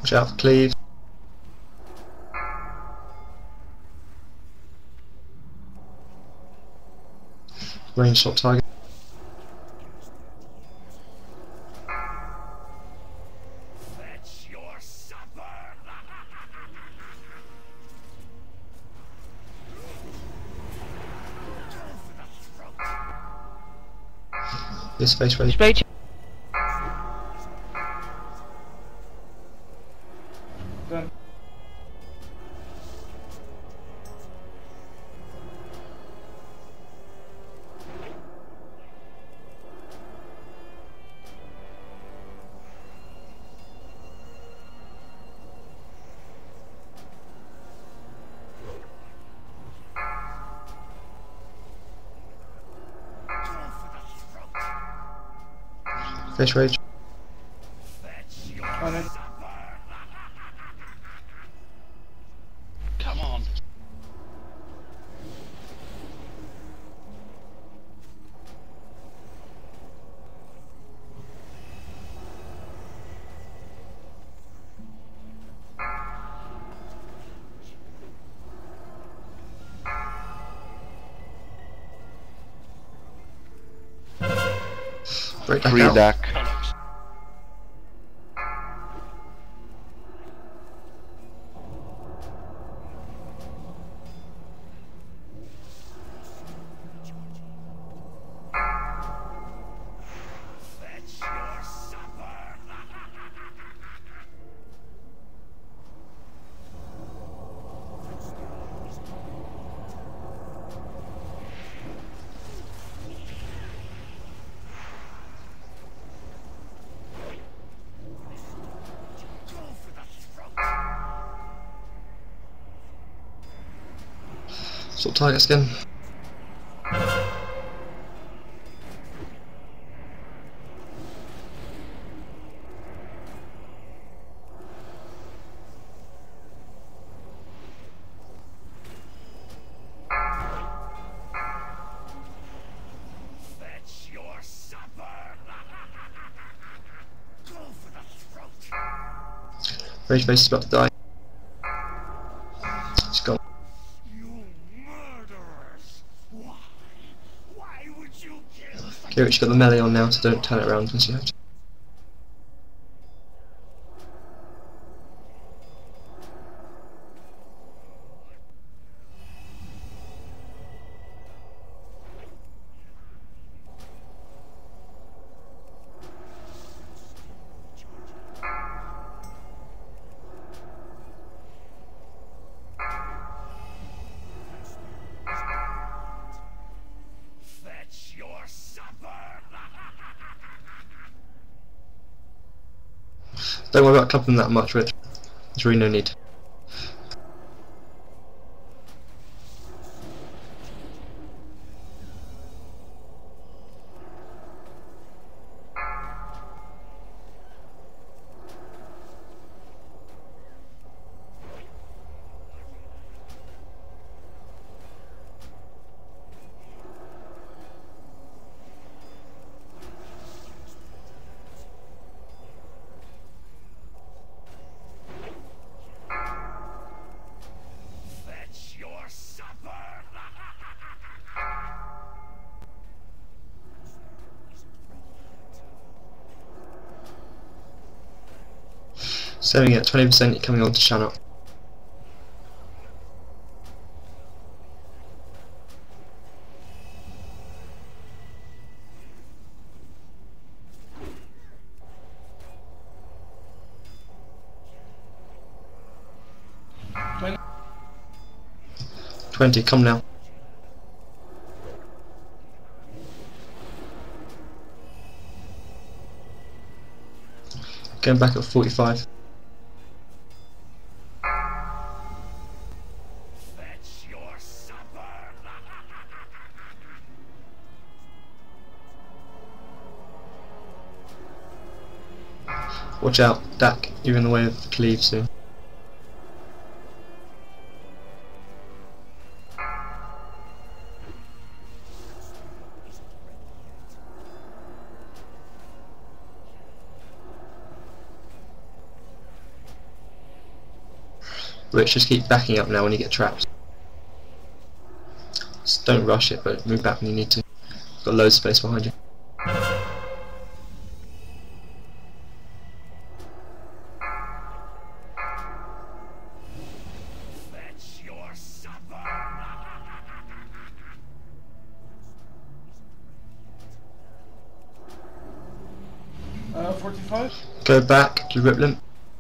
Watch out for cleaves. Range shot target. Fetch your supper. This space ready. Straight. Done. Fish rage. On it. Come on. Break back Free out. deck. Fetch your supper. Go for the throat. Sort targets again. Fetch your supper. Go for the throat. Rage base is about to die. It's gone. You murderers! Why? Why would you kill such Okay, Rich got the melee on now, so don't turn it around unless you have to. Fetch your supper. Don't worry about clubbing that much, Rich. There's really no need. Fetch your supper. Saving at 20%, you're coming on to Shannox. When 20, come now. Going back at 45. Fetch your supper. Watch out, Dak, you're in the way of the cleave soon. Rich, just keep backing up now when you get trapped. Just don't rush it, but move back when you need to. Got loads of space behind you. Fetch your supper. 45? Go back to Ripland.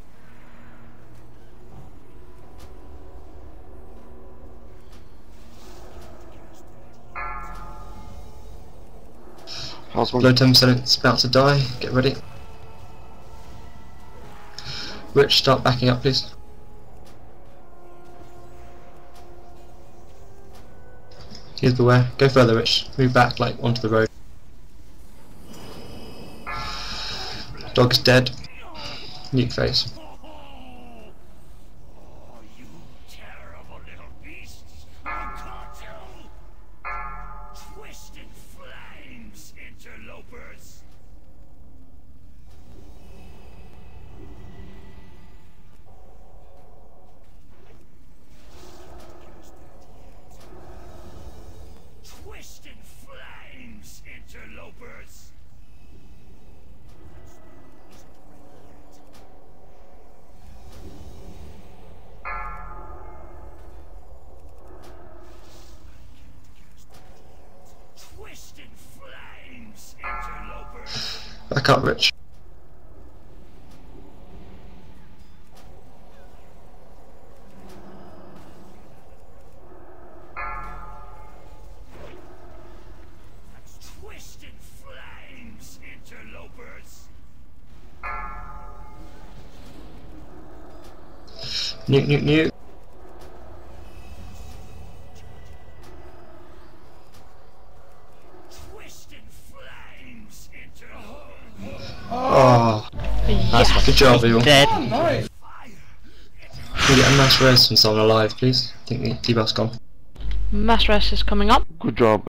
House one. Low 10%, it's about to die. Get ready. Rich, start backing up, please. Here's beware. Go further, Rich. Move back, like, onto the road. Dog's dead. Nuke phase. Oh, you terrible little beasts! I'll caught you! Twisted flames, interlopers! Twisted flames, interlopers! Twisted flames, interlopers! Back up, Rich. Twisted flames, interlopers! Nuke, nuke, nuke. Twisted flames, interlopers! Oh, Yes, good job, Evil. dead. Nice! Fire! Can we get a mass res from someone alive, please? I think the debuff's gone. Mass rest is coming up. Good job.